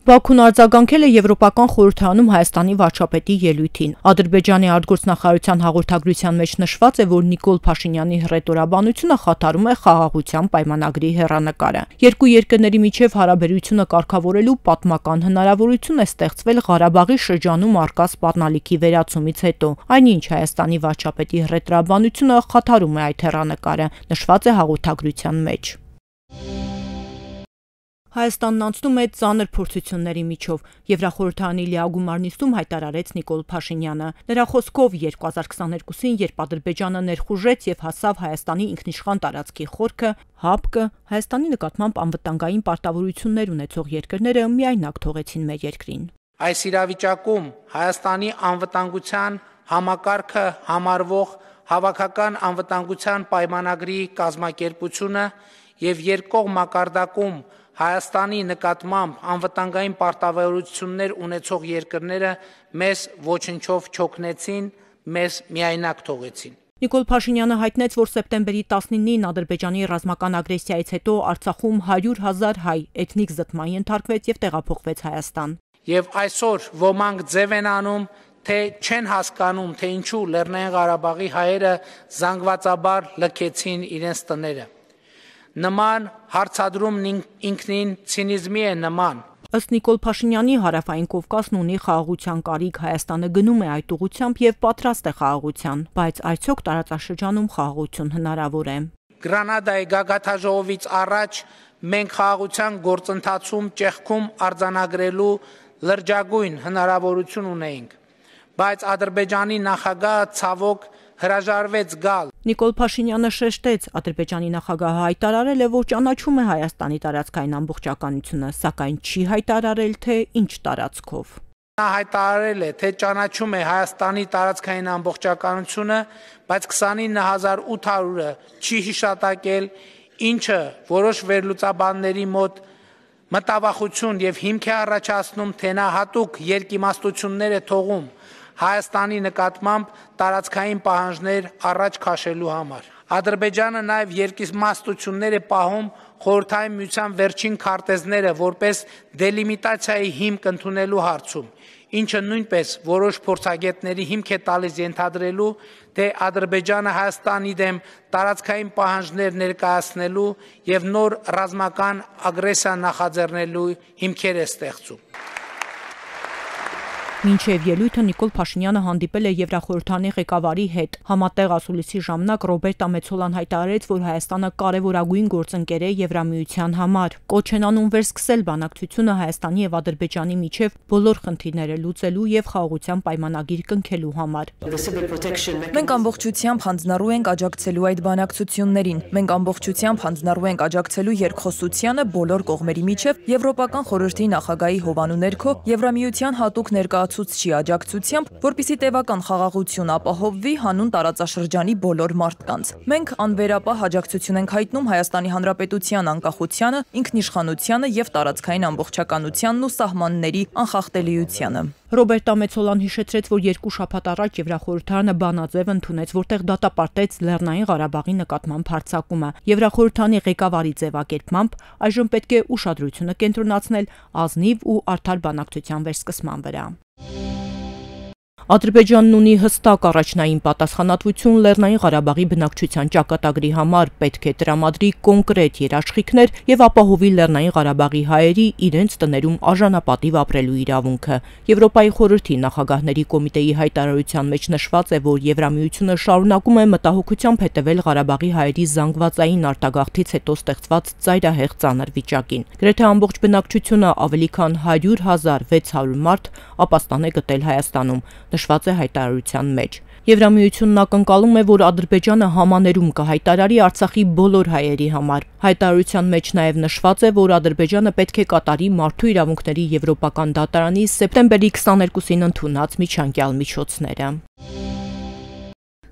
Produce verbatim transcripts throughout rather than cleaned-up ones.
Բաքուն արձագանքել է Եվրոպական խորհրդարանում Հայաստանի վարչապետի ելույթին։ Ադրբեջանի արտգործնախարարության հաղորդագրության մեջ նշված է, որ Նիկոլ Փաշինյանի հռետորաբանությունը խաթարում է խաղաղության պայմանագրի հեռանկարը։ Երկու երկրների միջև հարաբերությունը կարգավորելու պատմական հնարավորություն է ստեղծվել Ղարաբաղի շրջանում առկա սպառնալիքի վերացումից հետո, այնինչ Հայաստանի վարչապետի հռետորաբանությունը խաթարում է այդ հեռանկարը, նշված է հաղորդագրության մեջ։ Հայաստանն անցնում է ծանր փորձությունների միջով, Եվրախորհրդարանի լիագումար նիստում հայտարարեց Նիկոլ Փաշինյանը։ Նրա խոսքով երկու հազար քսաներկուսին, երբ Ադրբեջանը ներխուժեց եւ հասավ Հայաստանի ինքնիշխան տարածքի խորքը, ՀԱՊԿ-ը Հայաստանի նկատմամբ անվտանգային պարտավորություններ ունեցող երկրները միայնակ թողեցին մեր երկրին։ Այս իրավիճակում Հայաստանի անվտանգության համակարգը համարվող հավաքական անվտանգության պայմանագրի կազմակերպությունը եւ երկկողմ մակարդակում Հայաստանի նկատմամբ անվտանգային պարտավորություններ ունեցող երկրները մեզ ոչնչով չօգնեցին, մեզ միայնակ թողեցին։ Նիկոլ Փաշինյանը հայտնեց, որ սեպտեմբերի տասնինին Ադրբեջանի ռազմական ագրեսիայից հետո Արցախում հարյուր հազար հայ էթնիկ զտման ենթարկվեց եւ տեղափոխվեց Հայաստան։ Եվ այսօր ոմանք ձև են անում, թե չեն հասկանում, թե ինչու Լեռնային Ղարաբաղի հայերը զանգվածաբար լքեցին իրենց տները։ Նման հարցադրումն ինքնին ցինիզմի է նման։ Ըստ Նիկոլ Փաշինյանի Հարավային Կովկասն ունի խաղաղության կարիք, Հայաստանը գնում է այդ ուղղությամբ եւ պատրաստ է խաղաղության, բայց այցոք տարածաշրջանում խաղաղություն հնարավոր է։ Գրանադայի գագաթաժողովից առաջ մենք խաղաղության գործընթացում ճեղքում արձանագրելու լրջագույն հնարավորություն ունեինք, բայց Ադրբեջանի նախագահը ցավոք հրաժարվեց գալ։ Նիկոլ Փաշինյանը շեշտեց, Ադրբեջանի նախագահը հայտարարել է, որ ճանաչում է Հայաստանի տարածքային ամբողջականությունը, սակայն չի հայտարարել, թե ինչ տարածքով։ Նա հայտարարել է, թե ճանաչում է Հայաստանի տարածքային ամբողջականությունը, բայց քսանինը հազար ութ հարյուրը չի հիշատակել, ինչը որոշ վերլուծաբանների մոտ մտավախություն եւ հիմք է առաջացնում, թե նա հատուկ երկիմաստություններ է թողում Հայաստանի նկատմամբ տարածքային պահանջներ առաջ քաշելու համար։ Ադրբեջանը նաև երկիմաստություններ է պահում Խորհրդային Միության վերջին քարտեզները որպես դելիմիտացիայի հիմք ընդունելու հարցում, ինչը նույնպես որոշ փորձագետների հիմք է տալիս ենթադրելու, թե Ադրբեջանը Հայաստանի դեմ տարածքային պահանջներ ներկայացնելու եւ նոր ռազմական ագրեսիա նախաձեռնելու հիմքեր է ստեղծում։ Մինչև ելույթը Նիկոլ Փաշինյանը հանդիպել է Եվրախորհրդարանի ղեկավարի հետ։ Համատեղ ասուլիսի ժամանակ Ռոբերտա Մեցոլան հայտարարեց, որ Հայաստանը կարևորագույն գործընկեր է Եվրամիության համար։ Կոչ են անում վերսկսել բանակցությունը Հայաստանի եւ Ադրբեջանի միջև բոլոր խնդիրները լուծելու եւ խաղաղության պայմանագիր կնքելու համար։ Մենք ամբողջությամբ հանձնառու ենք աջակցելու այդ բանակցություններին։ Մենք ամբողջությամբ հանձնառու ենք աջակցելու երկխոսությանը բոլոր կողմերի միջև Եվրոպական խորհրդի նախագահի հովանու ներքո Եվրամիության հատուկ ներկայացուցչի աջակցությամբ, որպիսի տևական խաղաղություն ապահովվի հանուն տարածաշրջանի բոլոր մարդկանց։ Մենք անվերապահ աջակցություն ենք հայտնում Հայաստանի Հանրապետության անկախությանը, ինքնիշխանությանը եւ տարածքային ամբողջականությանն ու սահմանների անխախտելիությանը։ Ռոբերտա Մեցոլան հիշեցրեց, որ երկու շաբաթ առաջ Եվրախորհրդարանը բանաձև ընդունեց, որտեղ դատապարտեց Լեռնային Ղարաբաղի նկատմամբ հարձակումը։ Եվրախորհրդարանի ղեկավարի ձևակերպմամբ այժմ պետք է ուշադրությունը կենտրոնացնել ազնիվ ու արդար բանակցության վերսկսման վրա։ Ադրբեջանն ունի հստակ առաջնային պատասխանատվություն Լեռնային Ղարաբաղի բնակչության ճակատագրի համար, պետք է տրամադրի կոնկրետ երաշխիքներ եւ ապահովի Լեռնային Ղարաբաղի հայերի իրենց տներում արժանապատիվ ապրելու իրավունքը։ Եվրոպայի խորհրդի նախագահների կոմիտեի հայտարարության մեջ նշված է, որ Եվրամիությունը շարունակում է մտահոգությամբ հետևել Ղարաբաղի հայերի զանգվածային արտագաղթից հետո ստեղծված ծայրահեղ ծանր վիճակին։ Գրեթե ամբողջ բնակչությունը ավելի քան հարյուր հազար վեց հարյուր մարդ ապաստան է գտել Հայաստանում, նշված է հայտարարության մեջ։ Եվրամիությունն ակնկալում է, որ Ադրբեջանը համաներում կհայտարարի Արցախի բոլոր հայերի համար։ Հայտարարության մեջ նաև նշված է, որ Ադրբեջանը պետք է կատարի Մարդու իրավունքների Եվրոպական դատարանի սեպտեմբերի քսաներկուսին ընդունած միջանկյալ միջոցները։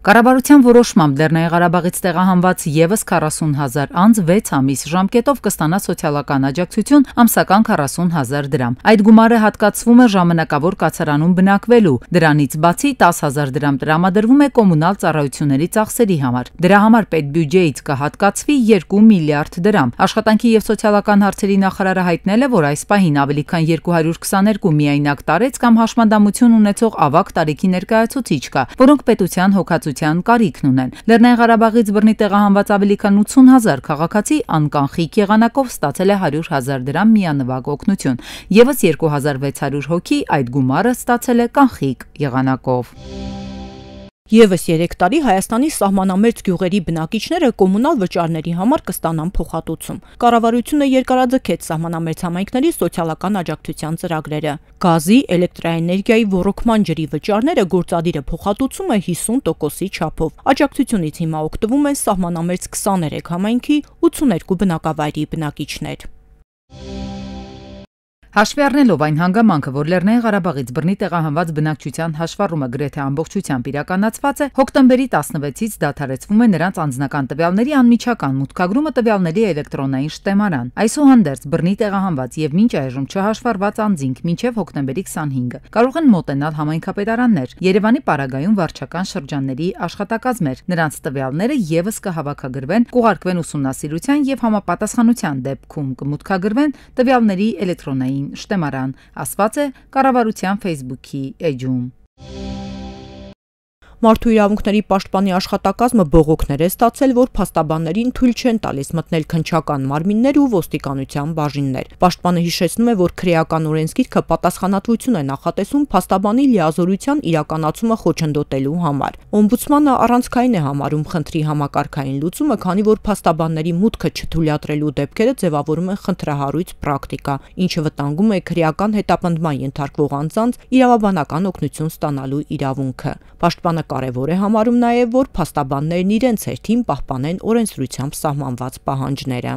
Կառավարության որոշմամբ Լեռնային Ղարաբաղից տեղահանված ևս քառասուն հազար անձ վեց ամիս ժամկետով կստանա սոցիալական աջակցություն ամսական քառասուն հազար դրամ։ Այդ գումարը հատկացվում է ժամանակավոր կացարանում բնակվելու, դրանից բացի տասը հազար դրամ տրամադրվում է կոմունալ ծառայությունների ծախսերի համար։ Դրա համար պետբյուջեից կհատկացվի երկու միլիարդ դրամ։ Աշխատանքի և սոցիալական հարցերի նախարարը հայտնել է, որ այս պահին ավելի քան երկու հարյուր քսաներկու միայնակ տարեց կամ հաշմանդամություն ունեցող ավագ տարիքի ներկայացուցիչ կա, որոնք պետության հոգացության կարիքն ունեն։ Լեռնային Ղարաբաղից բռնի տեղահանված ավելի քան ութսուն հազար քաղաքացի անկանխիկ եղանակով ստացել է հարյուր հազար դրամ միանվագ օգնություն, ևս երկու հազար վեց հարյուր հոգի այդ գումարը ստացել է կանխիկ եղանակով։ Եվս երեք տարի Հայաստանի սահմանամերձ գյուղերի բնակիչները կոմունալ վճարների համար կստանան փոխհատուցում։ Կառավարությունը երկարաձգեց սահմանամերձ համայնքների սոցիալական աջակցության ծրագրերը։ Գազի, էլեկտրաէներգիայի, ոռոգման ջրի վճարները գործադիրը փոխհատուցում է հիսուն տոկոսի չափով։ Աջակցությունից հիմա օգտվում են սահմանամերձ քսաներեք համայնքի ութսուներկու բնակավայրի բնակիչներ։ Հաշվի առնելով այն հանգամանքը, որ Լեռնային Ղարաբաղից բռնի տեղահանված բնակչության հաշվառումը գրեթե ամբողջությամբ իրականացված է, հոկտեմբերի տասնվեցից դադարեցվում է նրանց անձնական տվյալների անմիջական մուտքագրումը տվյալների էլեկտրոնային շտեմարան։ Այսուհանդերձ բռնի տեղահանված եւ մինչ այժմ չհաշվառված անձինք մինչեւ հոկտեմբերի քսանհինգը կարող են մոտենալ համայնքապետարաններ, Երևանի պարագայում վարչական շրջանների աշխատակազմեր։ Նրանց տվյալները եւս կհավաքագրվեն, կուղարկվեն ուսումնասիրության եւ համապատասխանության դեպքում կմուտքագրվեն տվյալների էլեկտրոնային շտեմարան, ասված է կառավարության Facebook-ի էջում։ Մարդու իրավունքների պաշտպանի աշխատակազմը բողոքներ է ստացել, որ փաստաբաններին թույլ չեն տալիս մտնել քննչական մարմիններ ու ոստիկանության բաժիններ։ Պաշտպանը հիշեցնում է, որ քրեական օրենսգիրքը պատասխանատվություն է նախատեսում փաստաբանի լիազորության իրականացումը խոչընդոտելու համար։ Օմբուդսմանը առանցքային է համարում խնդրի համակարգային լուծումը, քանի որ փաստաբանների մուտքը չթույլատրելու դեպքերը ձևավորում են խնդրահարույց պրակտիկա, ինչը վտանգում է քրեական հետապնդման ենթարկվող անձանց իրավաբանական օգնություն ստանալու իրավունքը։ Պաշտպանը կարևոր է համարում նաև, որ փաստաբաններն իրենց հերթին պահպանեն օրենսդրությամբ սահմանված պահանջները։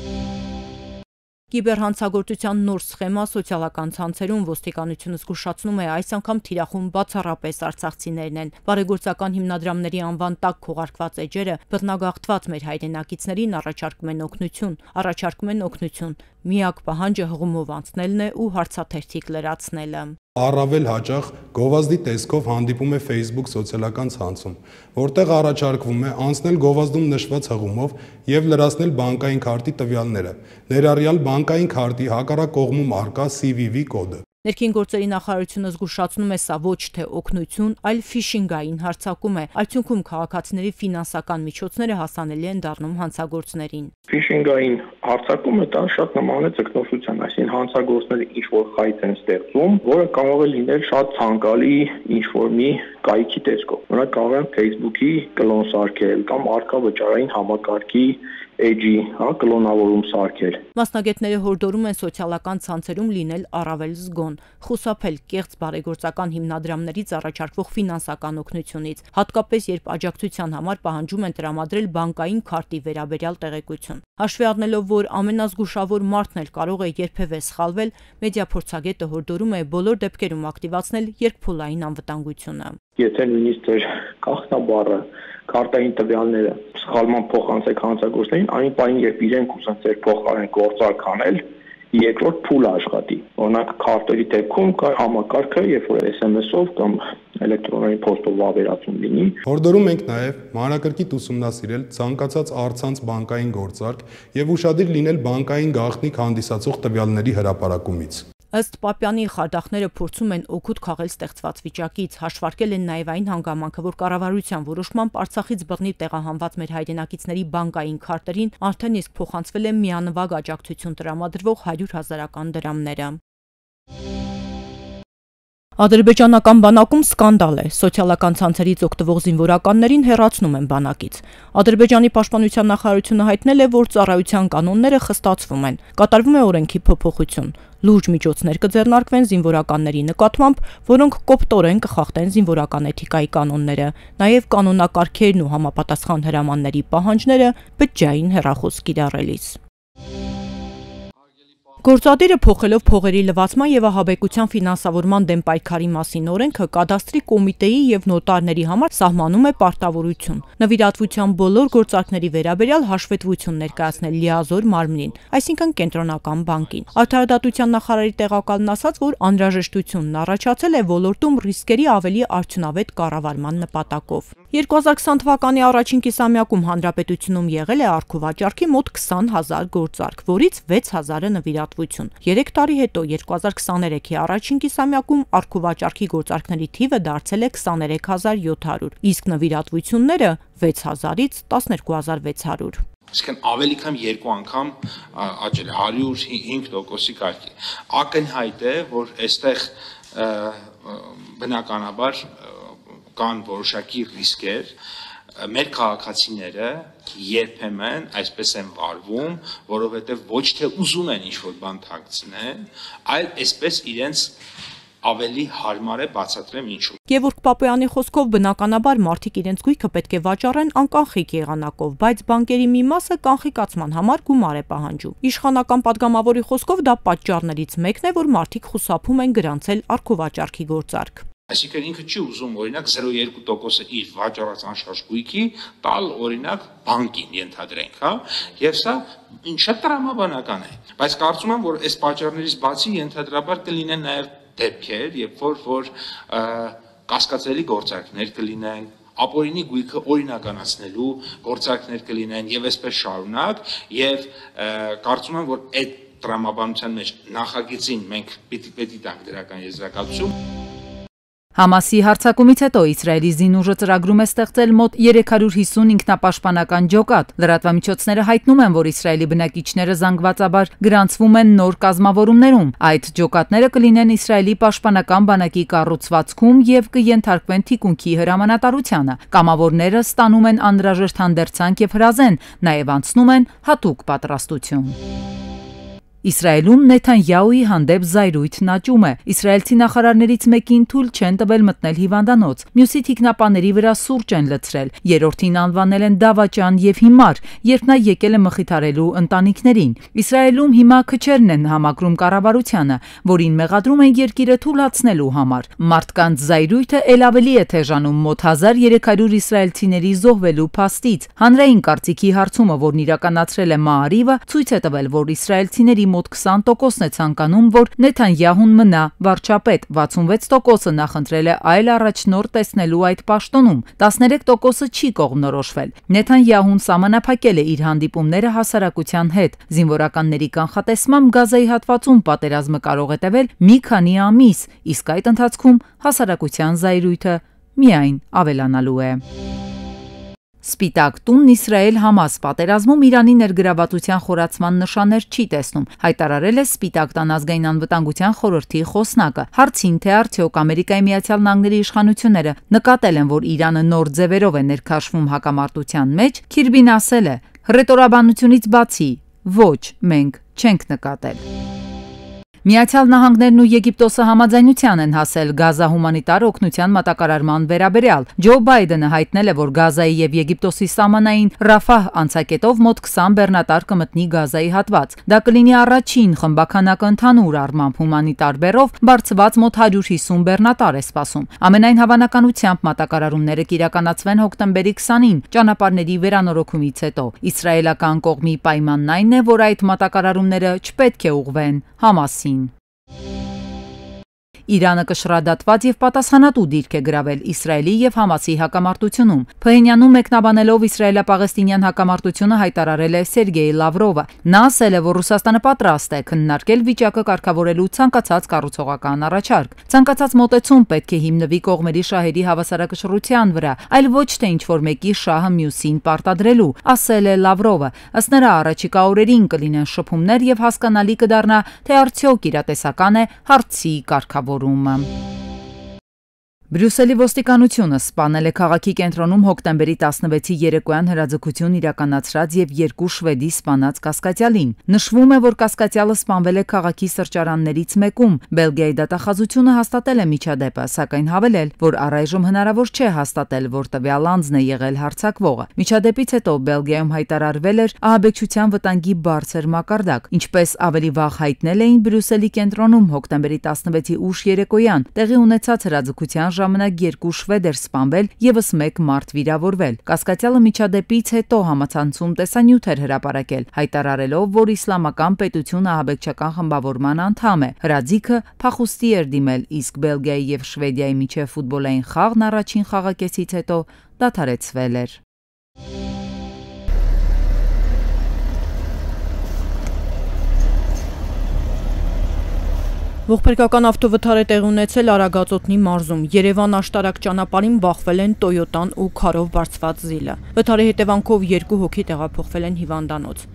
Կիբերհանցագործության նոր սխեմա սոցիալական ցանցերում ոստիկանությունը զգուշացնում է այս անգամ թիրախում բացառապես արցախցիներն են։ Բարեգործական հիմնադրամների անվան տակ քողարկված էջերը բռնագաղթված մեր հայրենակիցներին առաջարկում են օգնություն, առաջարկում են օգնություն։ Միակ պահանջը հղումով անցնելն է ու հարցաթերթիկ լրացնելը։ Առավել հաճախ գովազդի տեսքով հանդիպում է Facebook սոցիալական ցանցում, որտեղ առաջարկվում է անցնել գովազդում նշված հղումով եւ լրացնել բանկային քարտի տվյալները, ներառյալ բանկային քարտի հակառակ կողմում առկա C V V կոդը։ Ներքին գործերի նախարարությունը զգուշացնում է, սա ոչ թե օգնություն, այլ ֆիշինգային հարձակում է։ Արդյունքում քաղաքացիների ֆինանսական միջոցները հասանելի են դառնում հանցագործներին։ Ֆիշինգային հարձակումը դա շատ նման է ձգնորսության, այսինքն հանցագործները ինչ-որ խայծ են ստեղծում, որը կարող է լինել շատ ցանկալի ինչ-որ մի կայքի տեսքով։ Օրինակ կարող են Facebook-ի կլոն սարքել կամ արկա վճարային համակարգի էջի, հա, կլոնավորում սարքել։ Մասնագետները հորդորում են սոցիալական ցանցերում լինել առավել զգոն, խուսափել կեղծ բարեգործական հիմնադրամներից առաջարկվող ֆինանսական օգնությունից, հատկապես երբ աջակցության համար պահանջում են տրամադրել բանկային քարտի վերաբերյալ տեղեկություն։ Հաշվի առնելով, որ ամենազգուշավոր մարդն էլ կարող է երբևէ սխալվել, մեդիափորձագետը հորդորում է բոլոր դեպքերում ակտիվացնել երկփուլային անվտանգությունը։ Եթե նույնիսկ ձեր գաղտնաբառը, քարտային տվյալները սխալման փոխանցեք հանցագործներին, այն պահին, երբ իրենք ուզեն ձեր փոխարեն գործարք անել, երկրորդ փուլը աշխատի։ Օրինակ քարտերի դեպքում կա համակարգը, երբ որ S M S-ով կամ էլեկտրոնային փոստով վավերացում լինի։ Հորդորում ենք նաև մանրակրկիտ ուսումնասիրել ցանկացած առցանց բանկային գործարք եւ ուշադիր լինել բանկային գաղտնիք հանդիսացող տվյալների հրապարակումից։ Ըստ Պապյանի խարդախները փորձում են օգուտ քաղել ստեղծված վիճակից, հաշվարկել են նաև այն հանգամանքը, որ կառավարության որոշմամբ Արցախից բռնի տեղահանված մեր հայրենակիցների բանկային քարտերին արդեն իսկ փոխանցվել է միանվագ աջակցություն տրամադրվող հարյուր հազարական դրամները։ Ադրբեջանական բանակում սկանդալ է, սոցիալական ցանցերից օգտվող զինվորականներին հեռացնում են բանակից։ Ադրբեջանի պաշտպանության նախարարությունը հայտնել է, որ ծառայության կանոնները խստացվում են, կատարվում է օրենքի փոփոխություն։ Լուրջ միջոցներ կձեռնարկվեն զինվորականների նկատմամբ, որոնք կոպտորեն կխախտեն զինվորական էթիկայի կանոնները, նաև կանոնակարգերն ու համապատասխան հրամանների պահանջները բջջային հեռախոս կիրառելիս։ Գործադիրը փոխելով փողերի լվացման եւ ահաբեկության ֆինանսավորման դեմ պայքարի մասին օրենքը կադաստրի կոմիտեի եւ նոտարների համար սահմանում է պարտավորություն նվիրատվության բոլոր գործարքների վերաբերյալ հաշվետվություն ներկայացնել լիազոր մարմնին, այսինքն կենտրոնական բանկին։ Արդարադատության նախարարի տեղակալն ասաց, որ անհրաժեշտությունն առաջացել է ոլորտում ռիսկերի ավելի արդյունավետ կառավարման նպատակով։ երկու հազար քսան թվականի առաջին կիսամյակում հանրապետությունում եղել է առքուվաճառքի մոտ քսան հազար գործարք, որից վեց հազարը նվիրատվություն։ Երեք տարի հետո երկու հազար քսաներեքի առաջին կիսամյակում առքուվաճառքի գործարքների թիվը դարձել է քսաներեք հազար յոթ հարյուր, իսկ նվիրատվությունները վեց հազարից տասներկու հազար վեց հարյուր։ Իսկն ավելի քան երկու անգամ աճել է հարյուր հինգ տոկոսի կարգի։ Ակնհայտ է, որ այստեղ բնականաբար կան որոշակի ռիսկեր, մեր քաղաքացիները երբեմն այսպես են վարվում, որովհետև ոչ թե ուզում են ինչ-որ բան թաքցնել, այլ այսպես իրենց ավելի հարմար է բացատրեմ ինչու։ Գևորգ Պապոյանի խոսքով բնականաբար մարդիկ իրենց գույքը պետք է վաճառեն անկանխիկ եղանակով, բայց բանկերի մի մասը կանխիկացման համար գումար է պահանջում։ Իշխանական падգամավորի խոսքով դա պատճառներից մեկն է, որ մարդիկ խուսափում են գրանցել առքուվաճառքի գործարք։ Այսինքն ինքը չի ուզում օրինակ զրո կόμμα երկու տոկոսը իր վաճառած անշարժ գույքի տալ օրինակ բանկին ենթադրենք, հա, եւ սա շատ տրամաբանական է, բայց կարծում եմ, որ այս պատճառներից բացի ենթադրաբար կլինեն նաեւ դեպքեր, երբ որ որ կասկածելի գործարքներ կլինեն, ապօրինի գույքը օրինականացնելու գործարքներ կլինեն եւ այսպես շարունակ, եւ կարծում եմ, որ այդ տրամաբանության մեջ նախագծին մենք պիտի պետք տանք դրական եզրակացություն։ Համասի հարձակումից հետո Իսրայելի զինուժը ծրագրում է ստեղծել մոտ երեք հարյուր հիսուն ինքնապաշտպանական ջոկատ։ Լրատվամիջոցները հայտնում են, որ Իսրայելի բնակիչները զանգվածաբար գրանցվում են նոր կազմավորումներում։ Այդ ջոկատները կլինեն Իսրայելի պաշտպանական բանակի կառուցվածքում եւ կենթարկվեն թիկունքի հրամանատարությանը։ Կամավորները ստանում են անհրաժեշտ հանդերձանք եւ հրազեն, նաեւ անցնում են հատուկ պատրաստություն։ Իսրայելում Նեթանյահուի հանդեպ զայրույթն աճում է։ Իսրայելցի նախարարներից մեկին թույլ չեն տվել մտնել հիվանդանոց։ Մյուսի թիկնապաների վրա սուրճ են լցրել։ Երրորդին անվանել են դավաճան եւ հիմար, երբ նա եկել է մխիթարելու ընտանիքներին։ Իսրայելում հիմա քչերն են համակրում կառավարությանը, որին մեղադրում են երկիրը թուլացնելու համար։ Մարդկանց զայրույթը ել ավելի է թեժանում մոտ հազար երեք հարյուր իսրայելցիների զոհվելու փաստից։ Հանրային կարծիքի հարցումը, որն իրականացրել է Մաարիվը, ցույց է տվել, որ իսրայելցիների մոտ քսան տոկոսն է ցանկանում, որ Նեթանյահուն մնա վարչապետ, վաթսունվեց տոկոսը նախընտրել է այլ առաջնորդ տեսնելու այդ պաշտոնում, տասներեք տոկոսը չի կողմնորոշվել։ Նեթանյահուն սահմանափակել է իր հանդիպումները հասարակության հետ։ Զինվորականների կանխատեսմամբ Գազայի հատվածում պատերազմը կարող է տևել մի քանի ամիս, իսկ այդ ընթացքում հասարակության զայրույթը միայն ավելանալու է։ Սպիտակ տունն Իսրայել-Համաս պատերազմում Իրանի ներգրավվածության խորացման նշաններ չի տեսնում, հայտարարել է Սպիտակ տան ազգային անվտանգության խորհրդի խոսնակը։ Հարցին, թե արդյոք Ամերիկայի Միացյալ Նահանգների իշխանությունները նկատել են, որ Իրանը նոր ձևերով է ներքաշվում հակամարտության մեջ, Քիրբին ասել է. «Հռետորաբանությունից բացի, ոչ, մենք չենք նկատել»։ Միացյալ Նահանգներն ու Եգիպտոսը համաձայնության են հասել Գազա հումանիտար օգնության մատակարարման վերաբերյալ։ Ջո Բայդենը հայտնել է, որ Գազայի եւ Եգիպտոսի սահմանային Ռաֆահ անցակետով մոտ քսան բեռնատար կմտնի Գազայի հատված։ Դա կլինի առաջին խմբականակը ընդհանուր առմամբ հումանիտար բեռով բարձված մոտ հարյուր հիսուն բեռնատար է սպասում։ Ամենայն հավանականությամբ մատակարարումները կիրականացվեն հոկտեմբերի քսանին ճանապարհների վերանորոգումից հետո։ Իսրայելական կողմի պայմանն այն է, որ այդ մատակարարումները չպետք է ուղղվեն Համասին։ Իրանը կշռադատված եւ պատասխանատու դիրք է գրավել Իսրայելի եւ Համասի հակամարտությունում։ Փհենյանում մեկնաբանելով իսրայելա-պաղեստինյան հակամարտությունը հայտարարել է Սերգեյ Լավրովը։ Նա ասել է, որ Ռուսաստանը պատրաստ է քննարկել վիճակը կարգավորելու ցանկացած կառուցողական առաջարկ։ Ցանկացած մոտեցում պետք է հիմնվի կողմերի շահերի հավասարակշռության վրա, այլ ոչ թե ինչ-որ մեկի շահը մյուսին պարտադրելու, ասել է Լավրովը։ Ըստ նրա, առաջիկա օրերին կլինեն շփումներ եւ հասկանալի կդառնա, թե արդյոք իրատեսական է հարցի կարգավորումը։ Բրյուսելի ոստիկանությունը սպանել է քաղաքի կենտրոնում հոկտեմբերի տասնվեցի երեկոյան հրաձգություն իրականացրած եւ երկու շվեդի սպանած կասկածյալին։ Նշվում է, որ կասկածյալը սպանվել է քաղաքի սրճարաններից մեկում։ Բելգիայի դատախազությունը հաստատել է միջադեպը, սակայն հավելել, որ առայժմ հնարավոր չէ հաստատել, որ տվյալ անձն է եղել հարձակվողը։ Միջադեպից հետո Բելգիայում հայտարարվել էր ահաբեկչության վտանգի բարձր մակարդակ, ինչպես ավելի վաղ հայտնել էին Բրյուսելի կենտրոնում հոկտեմբերի տասնվեցի ուշ երեկոյան տեղի ունեցած հրաձգության ժամանակ երկու շվեդ էր սպանվել, ևս մեկ մարդ վիրավորվել։ Կասկածյալը միջադեպից հետո համացանցում տեսանյութ էր հրապարակել, հայտարարելով, որ Իսլամական պետությունը ահաբեկչական խմբավորման անդամ է։ Հրաձիգը փախուստի էր դիմել, իսկ Բելգիայի եւ Շվեդիայի միջև ֆուտբոլային խաղն առաջին խաղակեսից հետո դադարեցվել էր։ Ողբերգական ավտովթար է տեղի ունեցել Արագածոտնի մարզում։ Երևան աշտարակ ճանապարհին բախվել են Տոյոտան ու քարով բարձված զիլը։ Վթարի հետևանքով երկու հոգի տեղափոխվել են հիվանդանոց։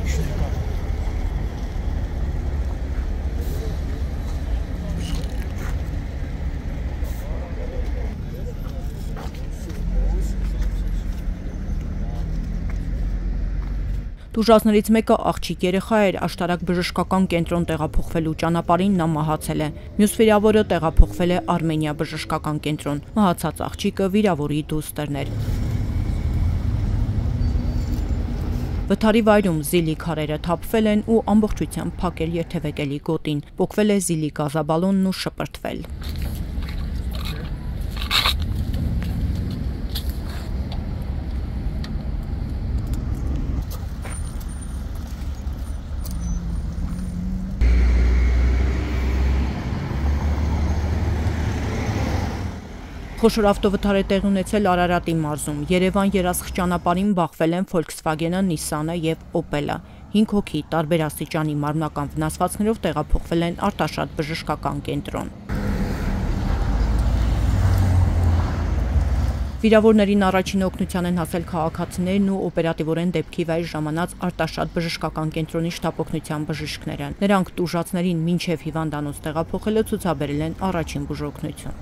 Տուժածներից մեկը աղջիկ երեխա էր, աշտարակ բժշկական կենտրոն տեղափոխվելու ճանապարհին նա մահացել է։ Մյուս վիրավորը տեղափոխվել է Արմենիա բժշկական կենտրոն։ Մահացած աղջիկը վիրավորի դուստրն էր։ Վթարի վայրում զիլի քարերը թափվել են ու ամբողջությամբ փակել երթևեկելի գոտին։ Պոկվել է զիլի գազաբալոնն ու շպրտվել։ Խոշոր ավտովթար է տեղի ունեցել Արարատի մարզում։ Երևան երասխ ճանապարհին բախվել են Volkswagen-ը, Nissan-ը եւ Opel-ը։ հինգ հոգի տարբեր աստիճանի մարմնական վնասվածքներով տեղափոխվել են Արտաշատ բժշկական կենտրոն։ Վիրավորներին առաջին օգնության են հասել քաղաքացիներն ու օպերատիվորեն դեպքի վայր ժամանած Արտաշատ բժշկական կենտրոնի շտապօգնության բժիշկները։ Նրանք տուժածներին մինչև հիվանդանոց տեղափոխելը ցուցաբերել են առաջին բուժօգնություն։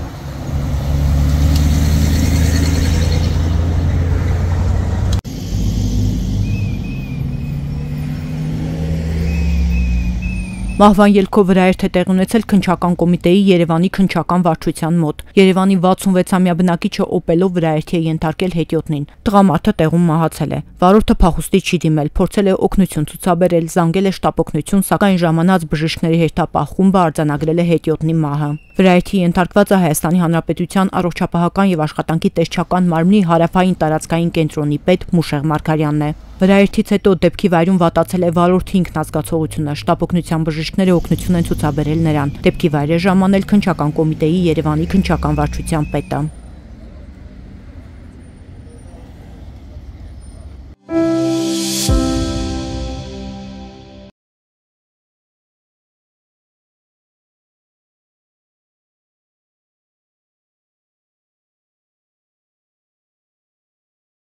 Մահվան ելքով վրայերթ է տեղի ունեցել քննչական կոմիտեի Երևանի քննչական վարչության մոտ։ Երևանի վաթսունվեցամյա բնակիչը օպելով վրայերթի է ենթարկել հետիոտնին։ Տղամարդը տեղում մահացել է։ Վարորդը փախուստի չի դիմել, փորձել է օգնություն ցուցաբերել, զանգել է շտապօգնություն, սակայն ժամանած բժիշկների հերթապահ խումբը արձանագրել է հետիոտնի մահը։ Վրայերթի ենթարկվածը Հայաստանի Հանրապետության առողջապահական եւ աշխատանքի տեսչական մարմնի հարավային տարածքային կենտրոնի պետ Մուշեղ Մարգարյանն է։ Վրայերթից հետո դեպքի վայրում վատացել է վարորդի ինքնազգացողությունը, շտապօգնության բժիշկները օգնություն են ցուցաբերել նրան։ Դեպքի վայր է ժամանել քննչական կոմիտեի Երևանի քննչական վարչության պետը։